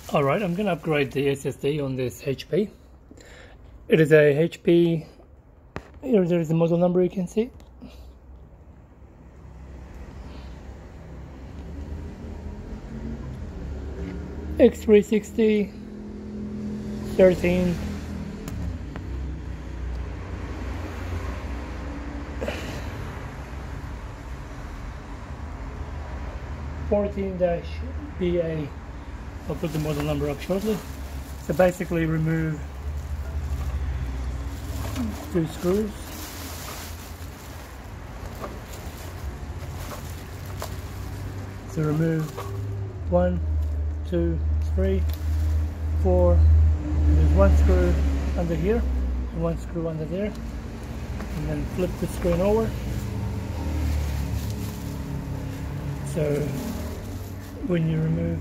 Alright, I'm going to upgrade the SSD on this HP. It is a HP, here there is the model number you can see. X360 13 14-BA. I'll put the model number up shortly. So basically remove 2 screws. So remove 1, 2, 3, 4. There's 1 screw under here and 1 screw under there. And then flip the screen over. So when you remove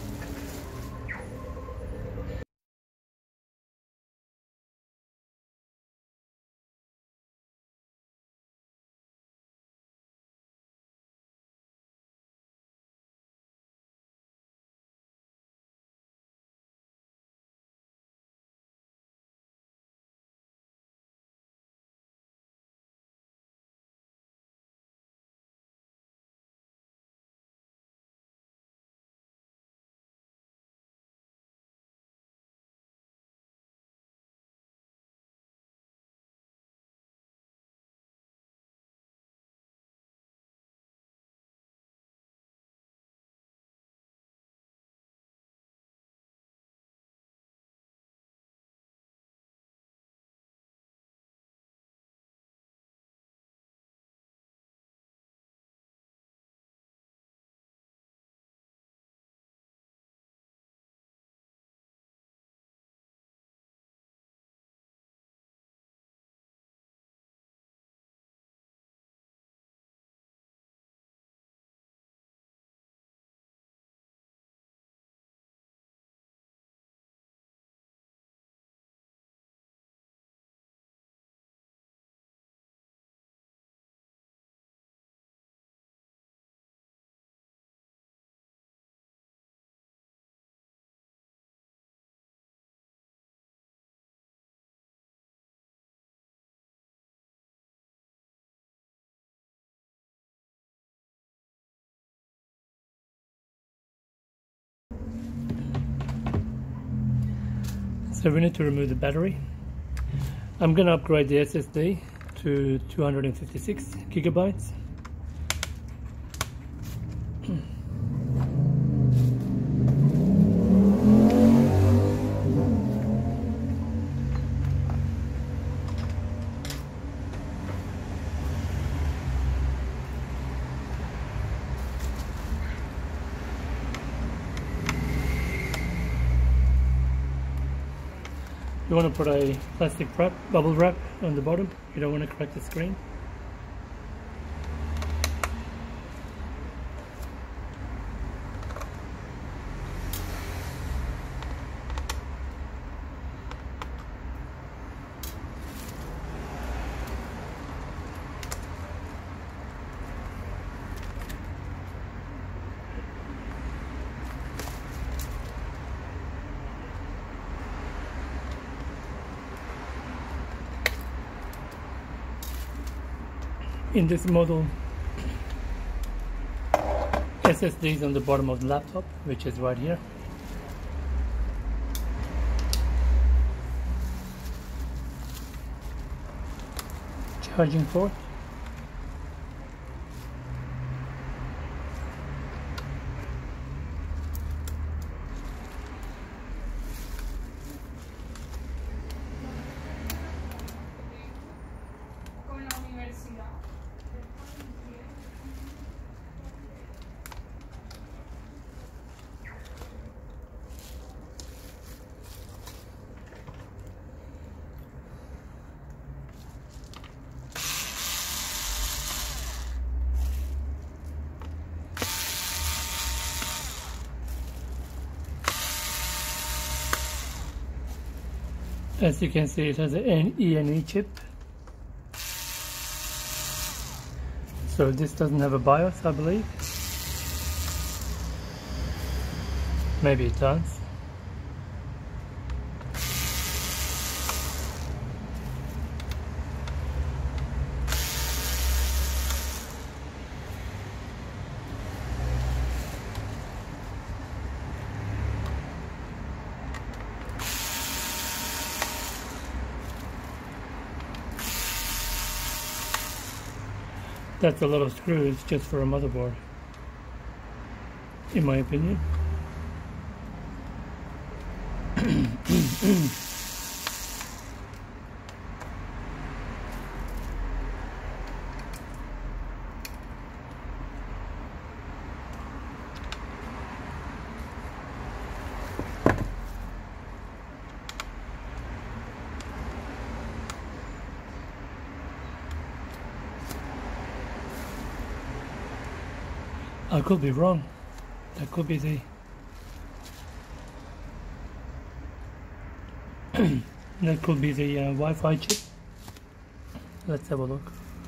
So we need to remove the battery. I'm going to upgrade the SSD to 256 gigabytes. You want to put a plastic wrap, bubble wrap on the bottom. You don't want to crack the screen. In this model, SSD is on the bottom of the laptop, which is right here. Charging port. As you can see, it has an in1 chip. So this doesn't have a BIOS, I believe. Maybe it does. That's a lot of screws just for a motherboard, in my opinion. I could be wrong. That could be the that could be the Wi-Fi chip. Let's have a look.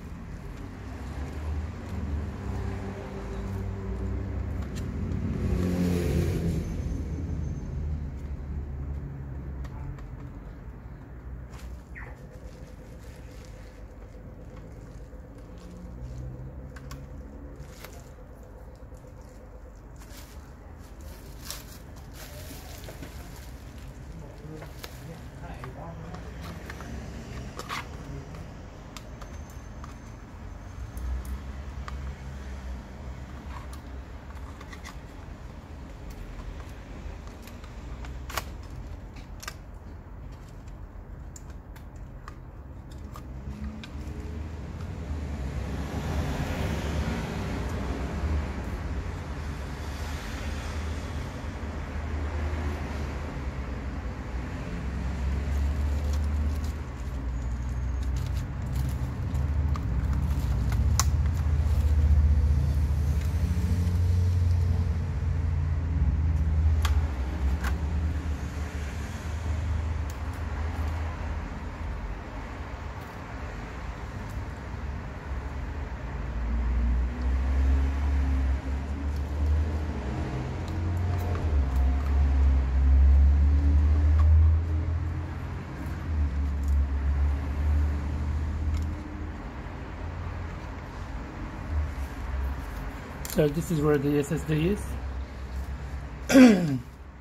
So this is where the SSD is.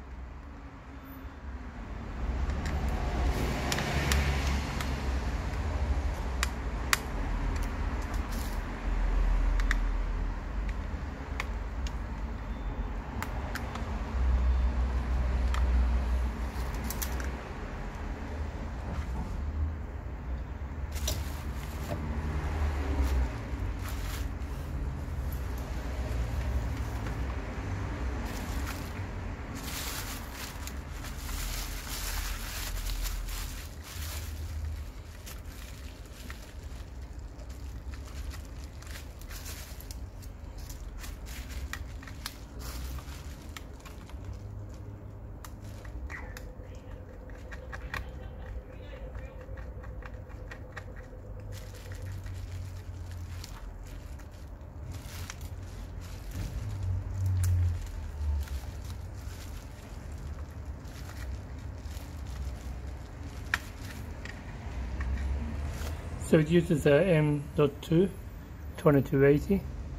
So it uses a M.2 2280.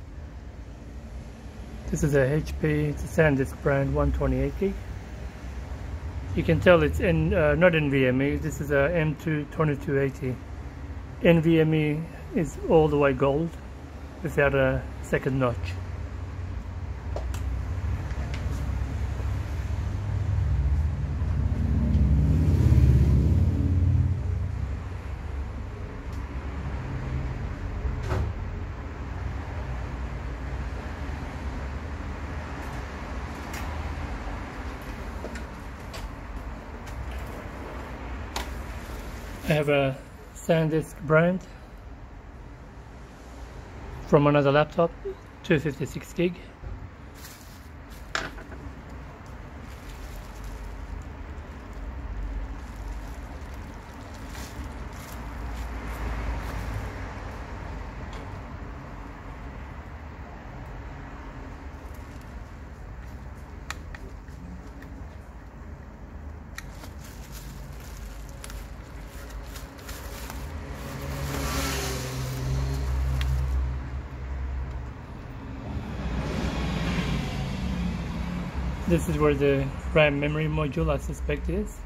This is a HP, it's a SanDisk brand 128 gig. You can tell it's not NVMe, this is a M2 2280. NVMe is all the way gold without a second notch. I have a SanDisk brand from another laptop, 256 gig. This is where the RAM memory module, I suspect, is.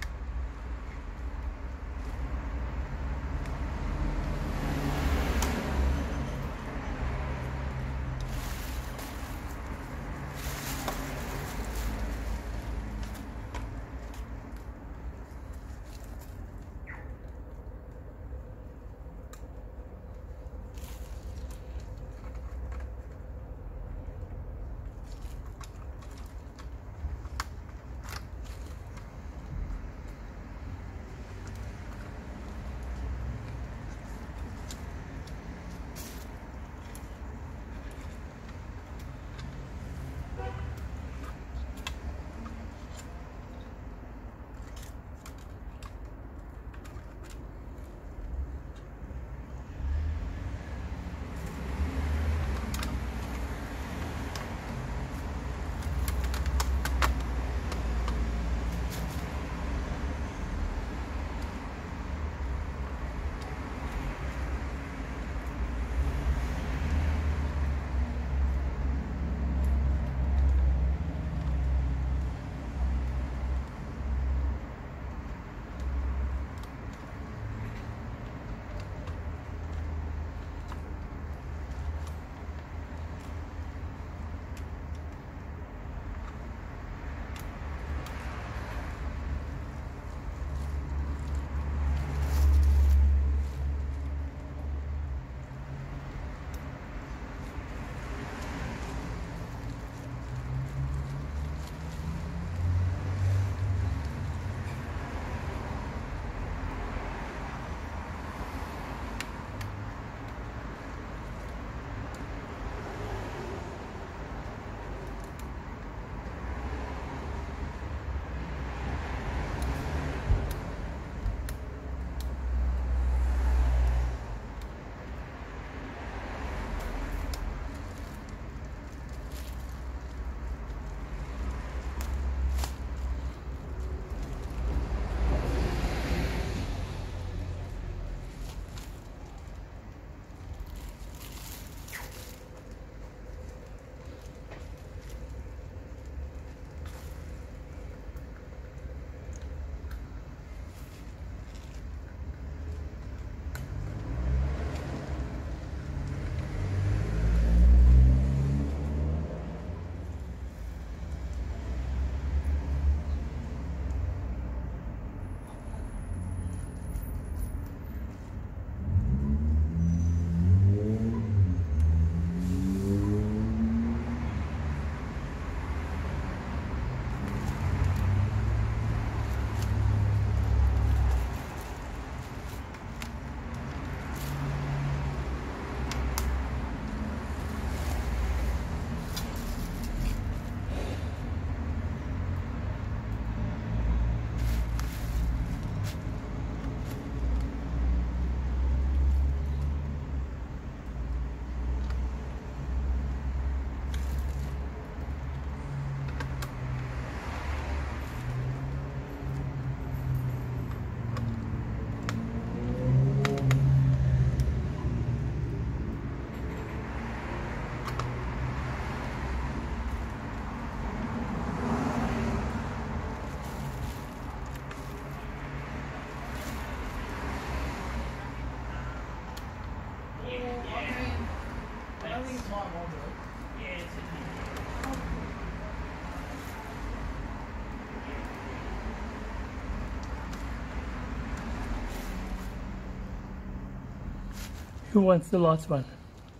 Who wants the last one?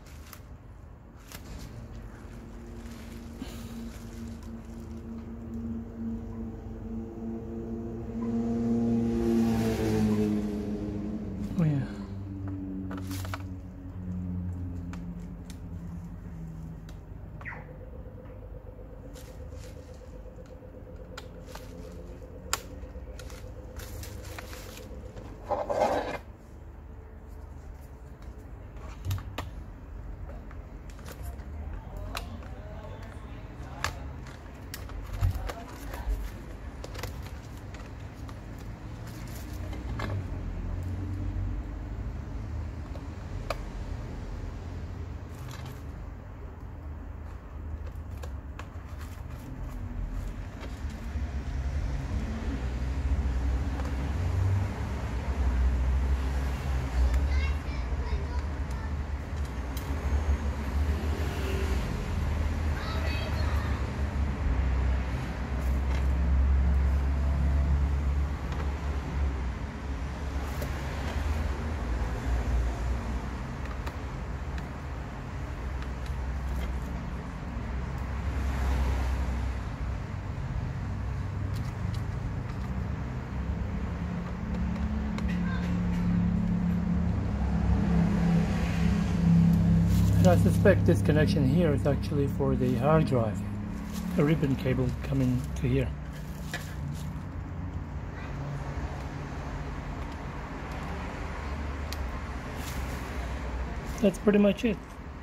Oh yeah. I suspect this connection here is actually for the hard drive. A ribbon cable coming to here. That's pretty much it.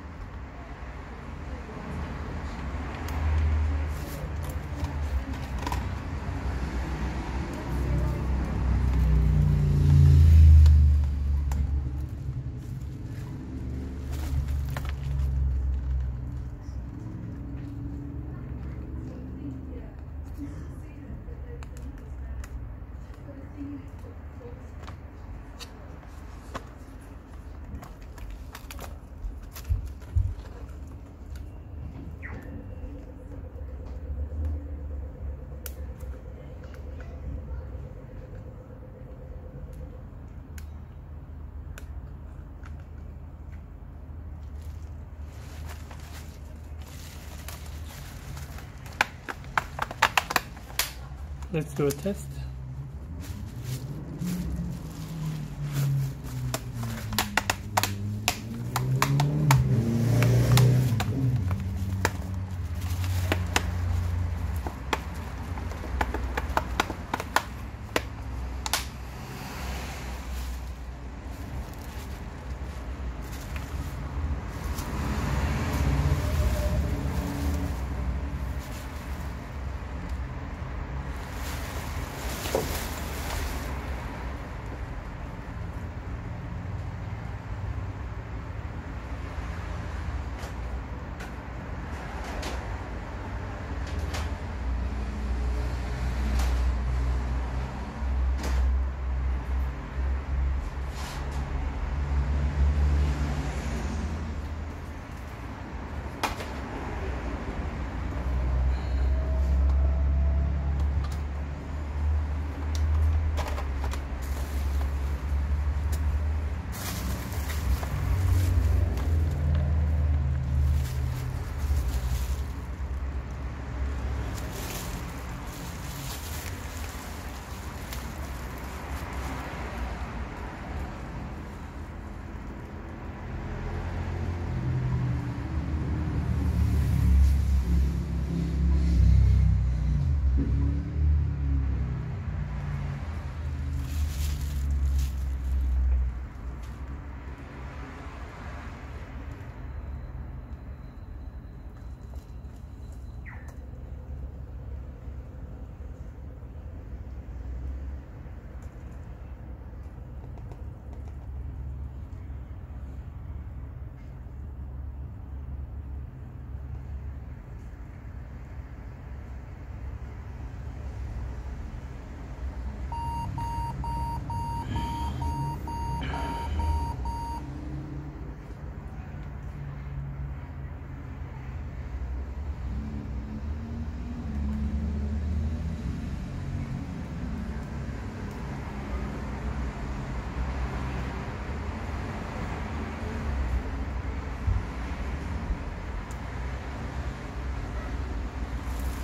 Let's do a test.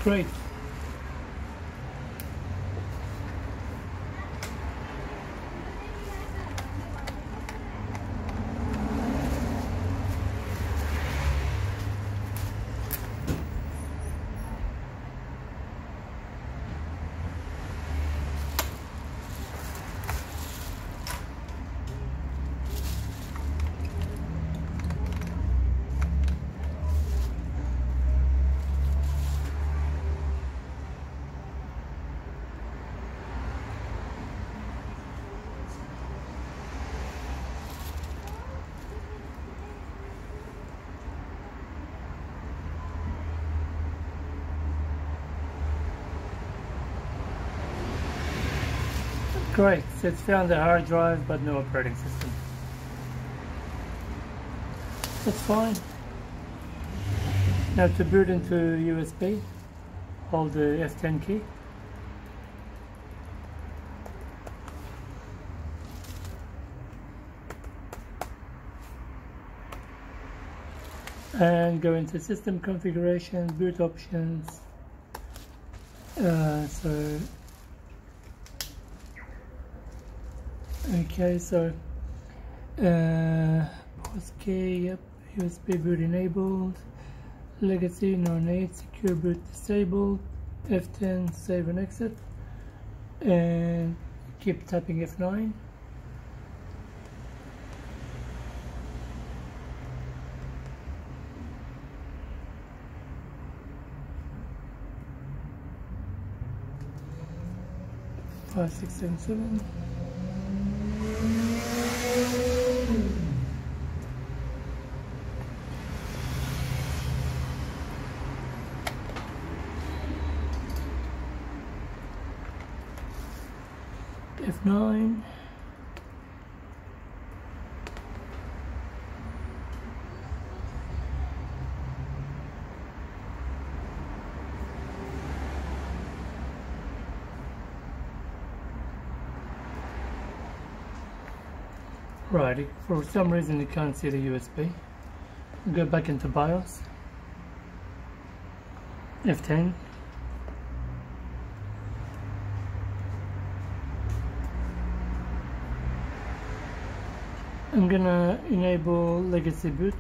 Great. Great, so it's found the hard drive but no operating system. That's fine. Now to boot into USB, hold the F10 key. And go into system configuration, boot options. Okay, so pause key, yep, USB boot enabled, legacy no need, secure boot disabled, F10 save and exit, and keep tapping F9. Five, 6, 7, 7. F9. Right, for some reason you can't see the USB. Go back into BIOS. F10. I'm gonna enable legacy boot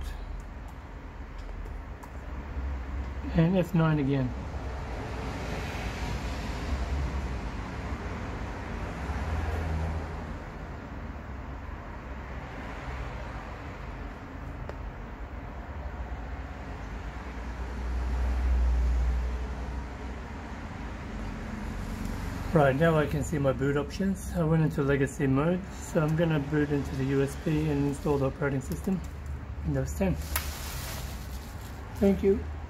and F9 again. Right, now I can see my boot options. I went into legacy mode, so I'm gonna boot into the USB and install the operating system, Windows 10. Thank you.